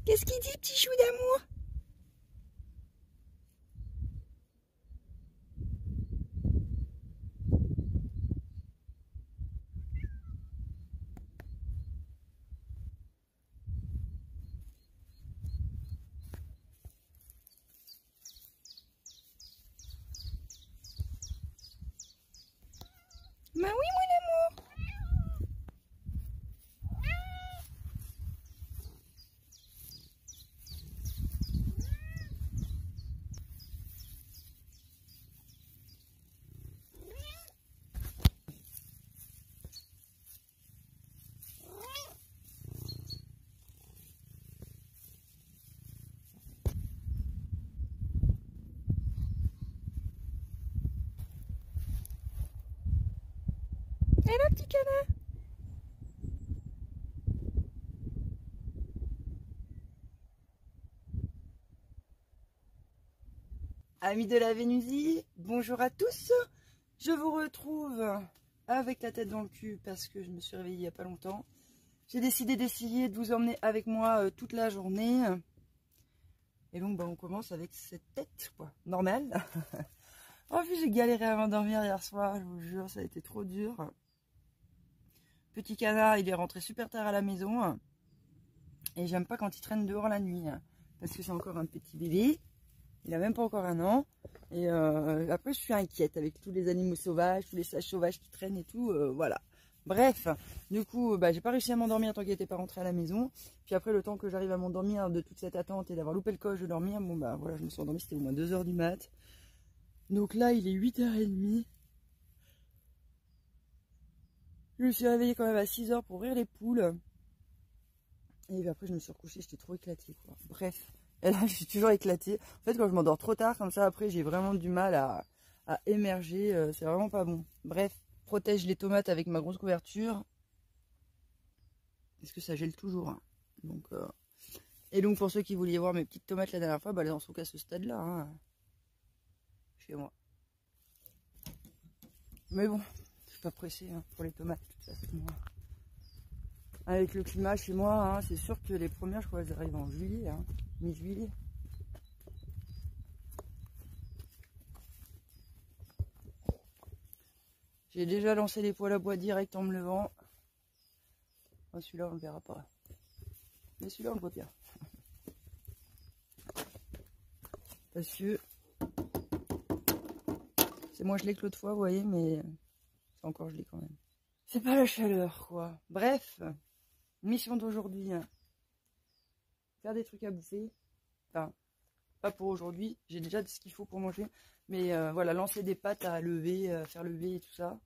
Qu'est-ce qu'il dit, petit chou d'amour? Bah oui, mon amour. Et là, petit canard. Amis de la Vénusie, bonjour à tous. Je vous retrouve avec la tête dans le cul parce que je me suis réveillée il n'y a pas longtemps. J'ai décidé d'essayer de vous emmener avec moi toute la journée. Et donc on commence avec cette tête, quoi, normale. En plus j'ai galéré à m'endormir hier soir, je vous jure, ça a été trop dur. Petit canard, il est rentré super tard à la maison. Et j'aime pas quand il traîne dehors la nuit. Parce que c'est encore un petit bébé. Il a même pas encore 1 an. Et après, je suis inquiète avec tous les animaux sauvages, tous les sages sauvages qui traînent et tout. Voilà. Bref, du coup, j'ai pas réussi à m'endormir tant qu'il n'était pas rentré à la maison. Puis après, le temps que j'arrive à m'endormir de toute cette attente et d'avoir loupé le coche de dormir, voilà, je me suis endormie, c'était au moins 2 h du mat. Donc là, il est 8 h 30. Je me suis réveillée quand même à 6 h pour ouvrir les poules. Et puis après, je me suis recouchée, j'étais trop éclatée, quoi. Bref. Et là, je suis toujours éclatée. En fait, quand je m'endors trop tard, comme ça, après, j'ai vraiment du mal à émerger. C'est vraiment pas bon. Bref, protège les tomates avec ma grosse couverture. Parce que ça gèle toujours. Hein. Donc, Et donc, pour ceux qui voulaient voir mes petites tomates la dernière fois, elles en sont qu'à ce stade-là. Hein. Chez moi. Mais bon, je suis pas pressée hein, pour les tomates, de toute façon. Avec le climat chez moi, hein, c'est sûr que les premières, je crois, elles arrivent en juillet, hein, mi-juillet. J'ai déjà lancé les poêles à bois direct en me levant. Oh, celui-là, on ne le verra pas. Mais celui-là, on le voit bien. Parce que c'est moins gelé que l'autre fois, vous voyez, mais c'est encore gelé quand même. C'est pas la chaleur, quoi. Bref, mission d'aujourd'hui. Hein. Faire des trucs à bouffer. Enfin, pas pour aujourd'hui. J'ai déjà ce qu'il faut pour manger. Mais voilà, lancer des pâtes à lever, faire lever et tout ça.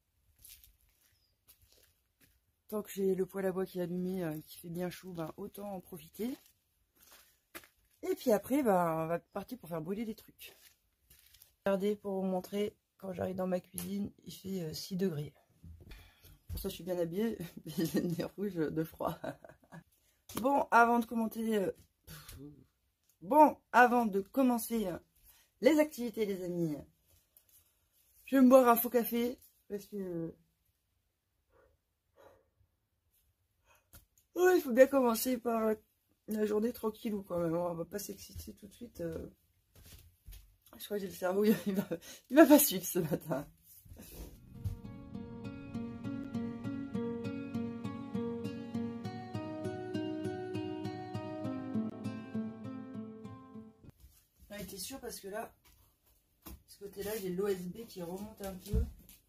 Tant que j'ai le poêle à bois qui est allumé, qui fait bien chaud, autant en profiter. Et puis après, on va partir pour faire brûler des trucs. Regardez pour vous montrer, quand j'arrive dans ma cuisine, il fait 6 degrés. Pour ça, je suis bien habillée, j'ai le nez rouge de froid. Bon, avant de commencer les activités, les amis, je vais me boire un faux café, parce que... Ouais, il faut bien commencer par la journée tranquillou quand même. On va pas s'exciter tout de suite. Je crois que j'ai le cerveau, il va pas suivre ce matin. J'en étais sûre parce que là, ce côté-là, j'ai l'OSB qui remonte un peu.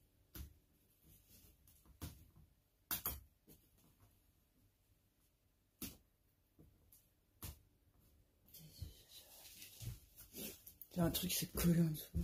Il y a un truc, c'est collé en dessous.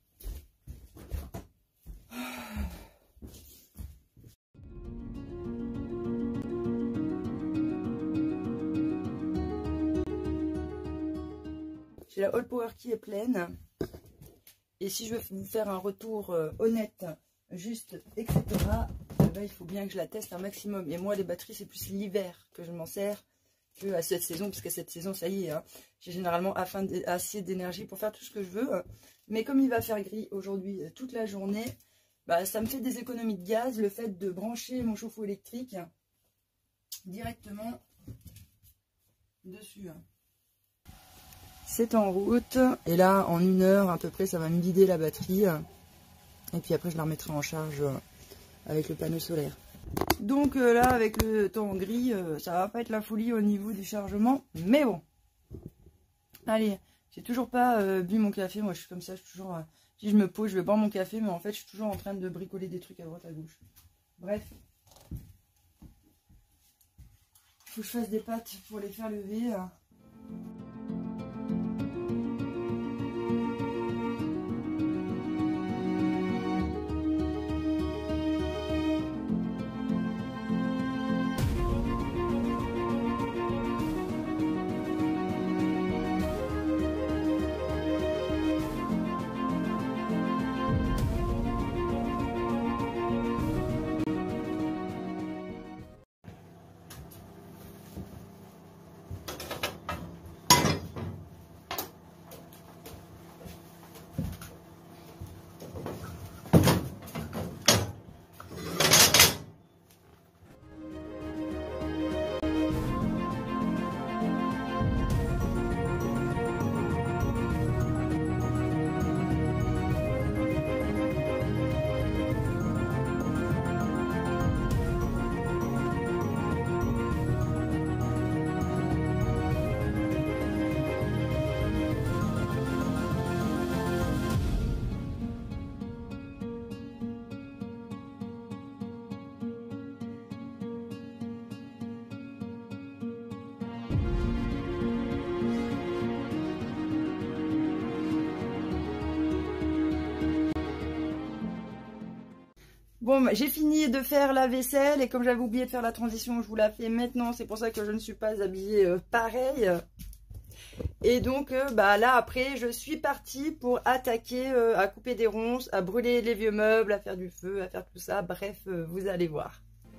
J'ai la All Power qui est pleine. Et si je veux vous faire un retour honnête, juste, etc., il faut bien que je la teste un maximum. Et moi, les batteries, c'est plus l'hiver que je m'en sers que à cette saison. Parce qu'à cette saison, ça y est, hein, j'ai généralement assez d'énergie pour faire tout ce que je veux. Mais comme il va faire gris aujourd'hui toute la journée, ça me fait des économies de gaz. Le fait de brancher mon chauffe-eau électrique directement dessus. c'est en route. Et là, en 1 heure à peu près, ça va me vider la batterie. Et puis après, je la remettrai en charge avec le panneau solaire. Donc là, avec le temps gris, ça va pas être la folie au niveau du chargement. Mais bon. Allez, j'ai toujours pas bu mon café. Moi, je suis comme ça. Je suis toujours, si je me pose, je vais boire mon café. Mais en fait, je suis toujours en train de bricoler des trucs à droite, à gauche. Bref. Il faut que je fasse des pâtes pour les faire lever. Bon, bah, j'ai fini de faire la vaisselle et comme j'avais oublié de faire la transition, je vous la fais maintenant. C'est pour ça que je ne suis pas habillée pareil. Et donc, bah, là, après, je suis partie pour attaquer à couper des ronces, à brûler les vieux meubles, à faire du feu, à faire tout ça. Bref, vous allez voir.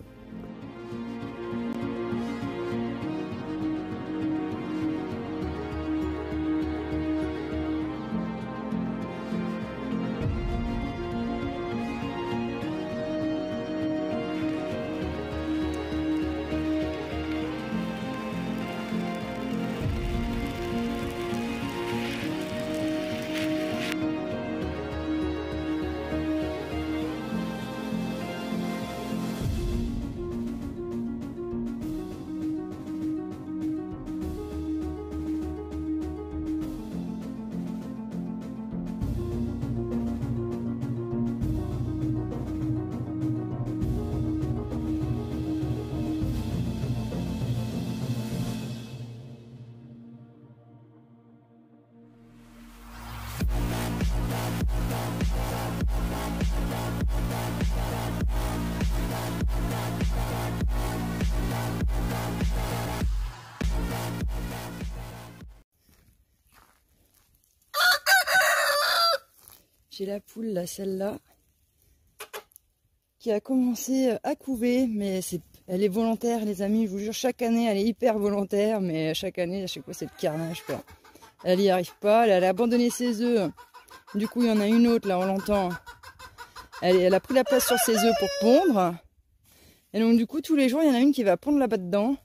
J'ai la poule, là, celle-là, qui a commencé à couver, mais elle est volontaire, les amis, je vous jure, chaque année, elle est hyper volontaire, mais chaque année, à chaque fois, c'est le carnage, quoi. Elle n'y arrive pas, elle a abandonné ses œufs, du coup, il y en a une autre, là, on l'entend, elle a pris la place sur ses œufs pour pondre, et donc, du coup, tous les jours, il y en a une qui va pondre là-bas dedans,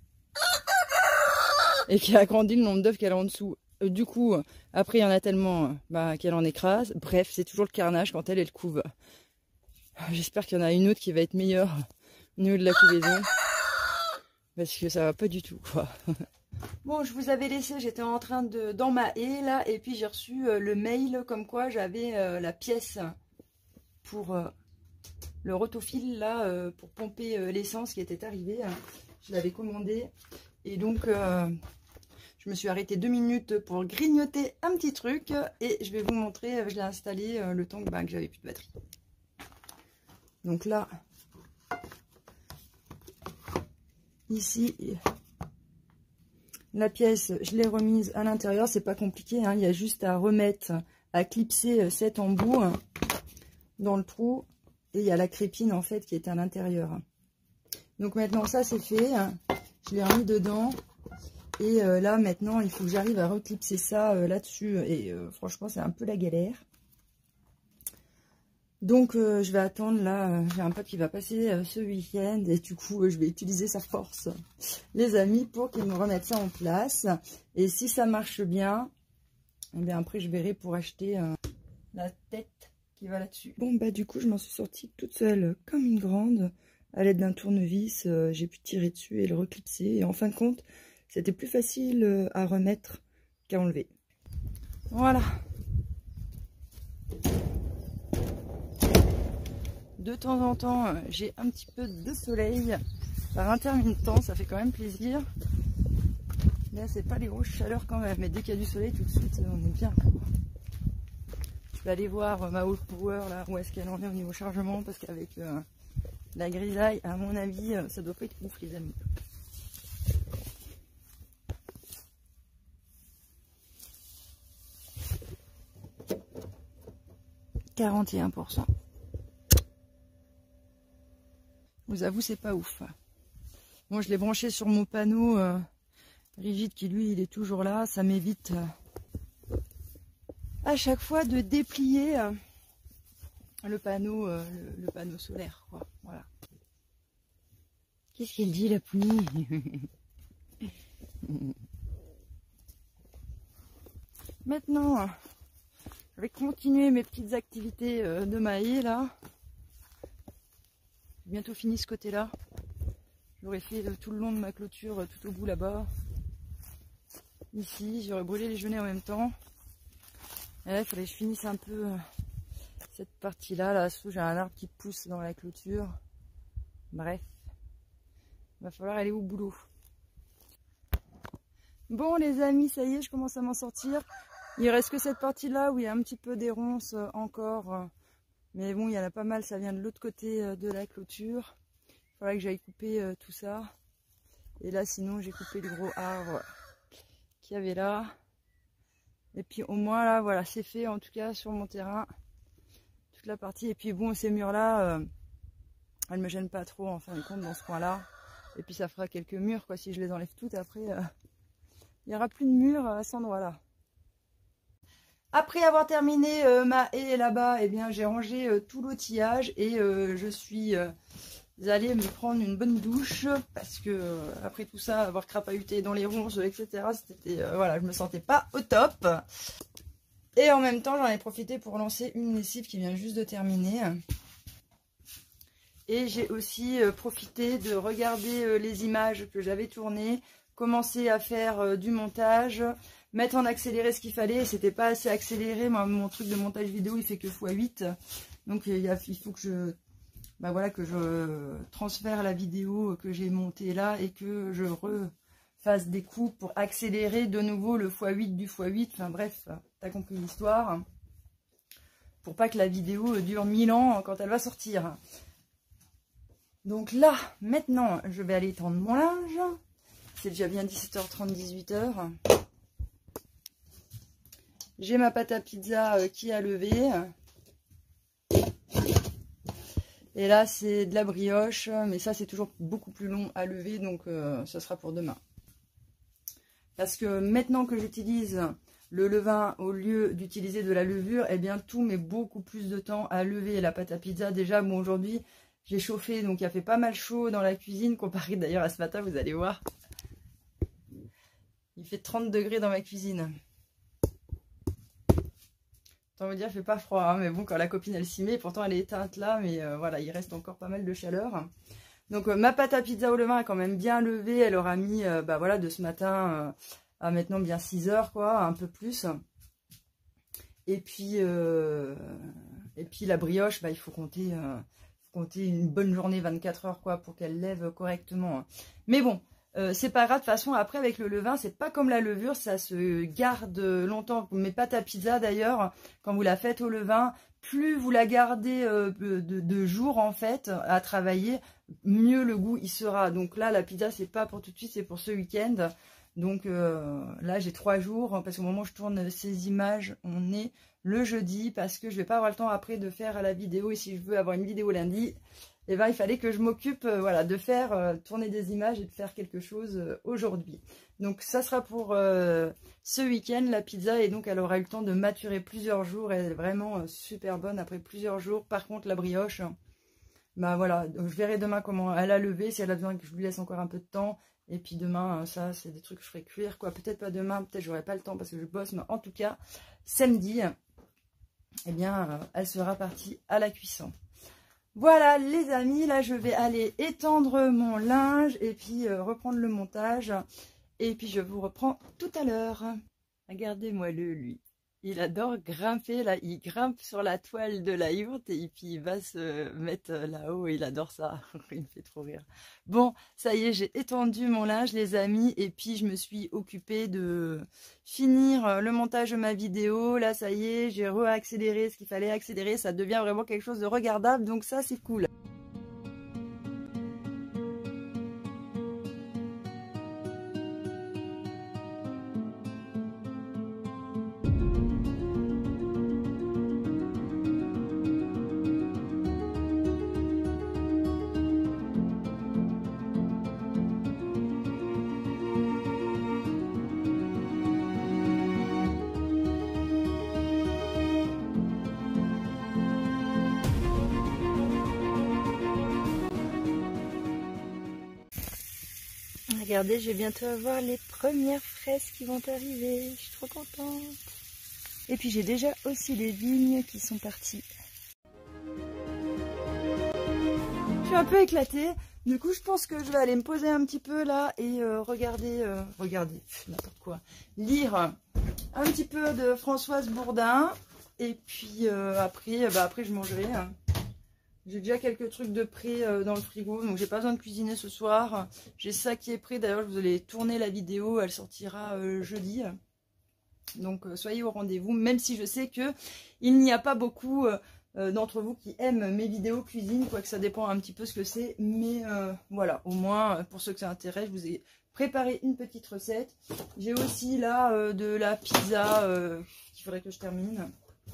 et qui a agrandi le nombre d'œufs qu'elle a en dessous. Du coup, après, il y en a tellement qu'elle en écrase. Bref, c'est toujours le carnage quand elle couve. J'espère qu'il y en a une autre qui va être meilleure au niveau de la couvaison. Parce que ça va pas du tout, quoi. Bon, je vous avais laissé, j'étais en train de dans ma haie, là. Et puis, j'ai reçu le mail comme quoi j'avais la pièce pour le rotofil, là, pour pomper l'essence qui était arrivée. Je l'avais commandé. Et donc... je me suis arrêtée 2 minutes pour grignoter un petit truc et je vais vous montrer, je l'ai installé le temps que j'avais plus de batterie. Donc là, ici, la pièce, je l'ai remise à l'intérieur, c'est pas compliqué, hein, il y a juste à remettre, à clipser cet embout dans le trou et il y a la crépine en fait qui est à l'intérieur. Donc maintenant ça c'est fait, je l'ai remis dedans. Et là, maintenant, il faut que j'arrive à reclipser ça là-dessus. Et franchement, c'est un peu la galère. Donc, je vais attendre. Là, j'ai un pote qui va passer ce week-end. Et du coup, je vais utiliser sa force, les amis, pour qu'ils me remettent ça en place. Et si ça marche bien, Et bien après je verrai pour acheter la tête qui va là-dessus. Bon bah du coup je m'en suis sortie toute seule comme une grande. À l'aide d'un tournevis, j'ai pu tirer dessus et le reclipser. Et en fin de compte, c'était plus facile à remettre qu'à enlever. Voilà. De temps en temps, j'ai un petit peu de soleil. Par intermittent, ça fait quand même plaisir. Là, c'est pas les grosses chaleurs quand même. Mais dès qu'il y a du soleil, tout de suite, on est bien. Je vais aller voir ma All Power, là, où est-ce qu'elle en est au niveau chargement. Parce qu'avec la grisaille, à mon avis, ça doit pas être ouf, les amis. « 41%. Je vous avoue, c'est pas ouf. Bon, je l'ai branché sur mon panneau rigide qui, lui, il est toujours là. Ça m'évite à chaque fois de déplier le panneau solaire, quoi. Voilà. Qu'est-ce qu'il dit, la pounie? Maintenant, je vais continuer mes petites activités de maillet, là. J'ai bientôt fini ce côté-là. J'aurais fait tout le long de ma clôture, tout au bout là-bas. Ici, j'aurais brûlé les genêts en même temps. Et là, il fallait que je finisse un peu cette partie-là. Là-dessous, j'ai un arbre qui pousse dans la clôture. Bref, il va falloir aller au boulot. Bon, les amis, ça y est, je commence à m'en sortir. Il reste que cette partie-là où il y a un petit peu des ronces encore. Mais bon, il y en a pas mal, ça vient de l'autre côté de la clôture. Il faudrait que j'aille couper tout ça. Et là, sinon, j'ai coupé le gros arbre qu'il y avait là. Et puis au moins, là, voilà, c'est fait, en tout cas, sur mon terrain. Toute la partie. Et puis bon, ces murs-là, elles me gênent pas trop, en fin de compte, dans ce coin-là. Et puis ça fera quelques murs, quoi. Si je les enlève toutes, après, il n'y aura plus de murs à cet endroit-là. Après avoir terminé ma haie là-bas, eh bien j'ai rangé tout l'outillage et je suis allée me prendre une bonne douche parce que après tout ça, avoir crapahuté dans les ronces, etc. C'était voilà, je me sentais pas au top. Et en même temps, j'en ai profité pour lancer une lessive qui vient juste de terminer. Et j'ai aussi profité de regarder les images que j'avais tournées, commencer à faire du montage, mettre en accéléré ce qu'il fallait. C'était pas assez accéléré. Moi, mon truc de montage vidéo, il fait que x8. Donc il faut que je transfère la vidéo que j'ai montée là et que je refasse des coups pour accélérer de nouveau le x8 du x8. Enfin bref, t'as compris l'histoire. Pour pas que la vidéo dure 1000 ans quand elle va sortir. Donc là, maintenant, je vais aller tendre mon linge. C'est déjà bien 17h30, 18h. J'ai ma pâte à pizza qui a levé. Et là, c'est de la brioche. Mais ça, c'est toujours beaucoup plus long à lever. Donc, ça sera pour demain. Parce que maintenant que j'utilise le levain au lieu d'utiliser de la levure, eh bien, tout met beaucoup plus de temps à lever la pâte à pizza. Déjà, bon, aujourd'hui, j'ai chauffé. Donc, il a fait pas mal chaud dans la cuisine. Comparé d'ailleurs à ce matin, vous allez voir. Il fait 30 degrés dans ma cuisine. Autant vous dire, il fait pas froid, hein, mais bon, quand la copine elle s'y met, pourtant elle est éteinte là, mais voilà, il reste encore pas mal de chaleur. Donc ma pâte à pizza au levain a quand même bien levé, elle aura mis, voilà, de ce matin à maintenant bien 6 heures, quoi, un peu plus. Et puis la brioche, il faut compter une bonne journée, 24 heures, quoi, pour qu'elle lève correctement. Mais bon. C'est pas grave, de toute façon, après avec le levain, c'est pas comme la levure, ça se garde longtemps. Mes pâtes à pizza d'ailleurs, quand vous la faites au levain, plus vous la gardez de jours en fait à travailler, mieux le goût il sera. Donc là, la pizza, c'est pas pour tout de suite, c'est pour ce week-end. Donc là, j'ai 3 jours, parce qu'au moment où je tourne ces images, on est le jeudi, parce que je vais pas avoir le temps après de faire la vidéo. Et si je veux avoir une vidéo lundi, eh ben, il fallait que je m'occupe voilà, de faire tourner des images et de faire quelque chose aujourd'hui. Donc ça sera pour ce week-end, la pizza, et donc elle aura eu le temps de maturer plusieurs jours. Elle est vraiment super bonne après plusieurs jours. Par contre, la brioche, bah voilà, je verrai demain comment elle a levé, si elle a besoin que je lui laisse encore un peu de temps. Et puis demain, ça c'est des trucs que je ferai cuire, quoi. Peut-être pas demain, peut-être j'aurai pas le temps parce que je bosse, mais en tout cas, samedi, eh bien, elle sera partie à la cuisson. Voilà les amis, là je vais aller étendre mon linge et puis reprendre le montage. Et puis je vous reprends tout à l'heure. Regardez-moi lui. Il adore grimper, là, il grimpe sur la toile de la yourte et puis il va se mettre là-haut, il adore ça, il me fait trop rire. Bon, ça y est, j'ai étendu mon linge les amis et puis je me suis occupée de finir le montage de ma vidéo. Là, ça y est, j'ai réaccéléré ce qu'il fallait accélérer, ça devient vraiment quelque chose de regardable, donc ça c'est cool. Regardez, je vais bientôt avoir les premières fraises qui vont arriver. Je suis trop contente. Et puis j'ai déjà aussi les vignes qui sont parties. Je suis un peu éclatée. Du coup, je pense que je vais aller me poser un petit peu là et regarder, n'importe quoi. Lire un petit peu de Françoise Bourdin. Et puis après je mangerai. J'ai déjà quelques trucs de prêt dans le frigo, donc j'ai pas besoin de cuisiner ce soir. J'ai ça qui est prêt, d'ailleurs je vous allez tourner la vidéo, elle sortira jeudi. Donc soyez au rendez-vous, même si je sais que il n'y a pas beaucoup d'entre vous qui aiment mes vidéos cuisine, quoique ça dépend un petit peu ce que c'est. Mais voilà, au moins pour ceux que ça intéresse, je vous ai préparé une petite recette. J'ai aussi là de la pizza qu'il faudrait que je termine.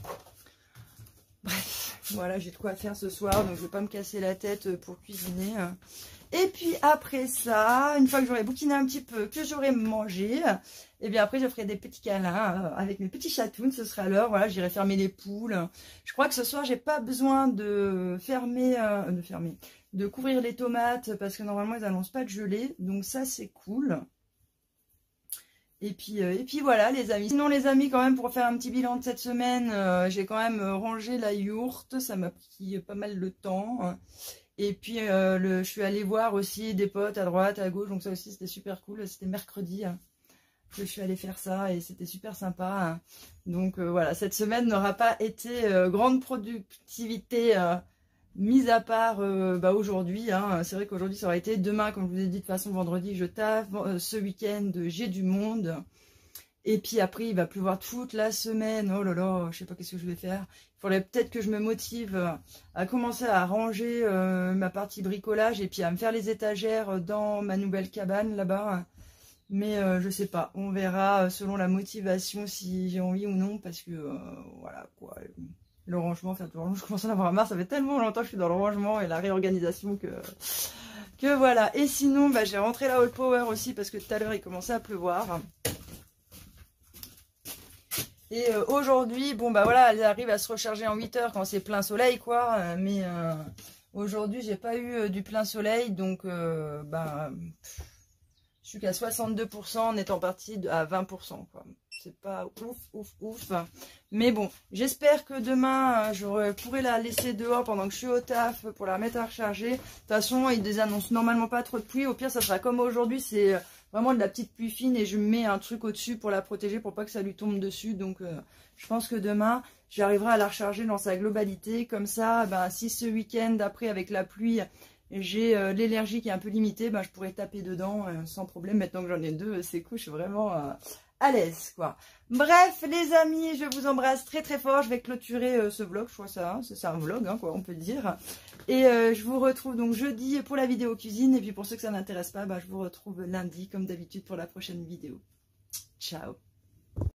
Bref. Voilà, j'ai de quoi faire ce soir, donc je ne vais pas me casser la tête pour cuisiner. Et puis après ça, une fois que j'aurai bouquiné un petit peu, que j'aurai mangé, et bien après je ferai des petits câlins avec mes petits chatouns, ce sera l'heure. Voilà, j'irai fermer les poules. Je crois que ce soir, j'ai pas besoin de de couvrir les tomates parce que normalement ils n'annoncent pas de gelée, donc ça c'est cool. Et puis voilà les amis. Sinon les amis, quand même, pour faire un petit bilan de cette semaine, j'ai quand même rangé la yourte. Ça m'a pris pas mal de temps. Et puis je suis allée voir aussi des potes à droite, à gauche. Donc ça aussi c'était super cool. C'était mercredi que je suis allée faire ça et c'était super sympa. Donc voilà, cette semaine n'aura pas été grande productivité. Mis à part aujourd'hui, c'est vrai qu'aujourd'hui ça aurait été demain, comme je vous ai dit, de toute façon vendredi je taffe, ce week-end j'ai du monde, et puis après il va pleuvoir toute la semaine. Oh là là, je sais pas qu'est-ce que je vais faire. Il faudrait peut-être que je me motive à commencer à ranger ma partie bricolage et puis à me faire les étagères dans ma nouvelle cabane là-bas. Mais je sais pas, on verra selon la motivation si j'ai envie ou non, parce que voilà quoi. Le rangement, faire du rangement, je commence à en avoir marre, ça fait tellement longtemps que je suis dans le rangement et la réorganisation que voilà. Et sinon, j'ai rentré la All Power aussi parce que tout à l'heure il commençait à pleuvoir. Et aujourd'hui, voilà, elle arrive à se recharger en 8 heures quand c'est plein soleil, quoi. Mais aujourd'hui, j'ai pas eu du plein soleil, donc je suis qu'à 62% en étant partie à 20%, quoi. C'est pas ouf. Mais bon, j'espère que demain, je pourrai la laisser dehors pendant que je suis au taf pour la mettre à recharger. De toute façon, ils ne annoncent normalement pas trop de pluie. Au pire, ça sera comme aujourd'hui, c'est vraiment de la petite pluie fine et je mets un truc au-dessus pour la protéger, pour pas que ça lui tombe dessus. Donc, je pense que demain, j'arriverai à la recharger dans sa globalité. Comme ça, si ce week-end, après, avec la pluie, j'ai l'énergie qui est un peu limitée, je pourrais taper dedans sans problème. Maintenant que j'en ai deux, c'est cool, je suis vraiment à l'aise, quoi. Bref, les amis, je vous embrasse très très fort. Je vais clôturer ce vlog, je crois ça, c'est un vlog, quoi, on peut dire. Et je vous retrouve donc jeudi pour la vidéo cuisine. Et puis pour ceux que ça n'intéresse pas, je vous retrouve lundi comme d'habitude pour la prochaine vidéo. Ciao.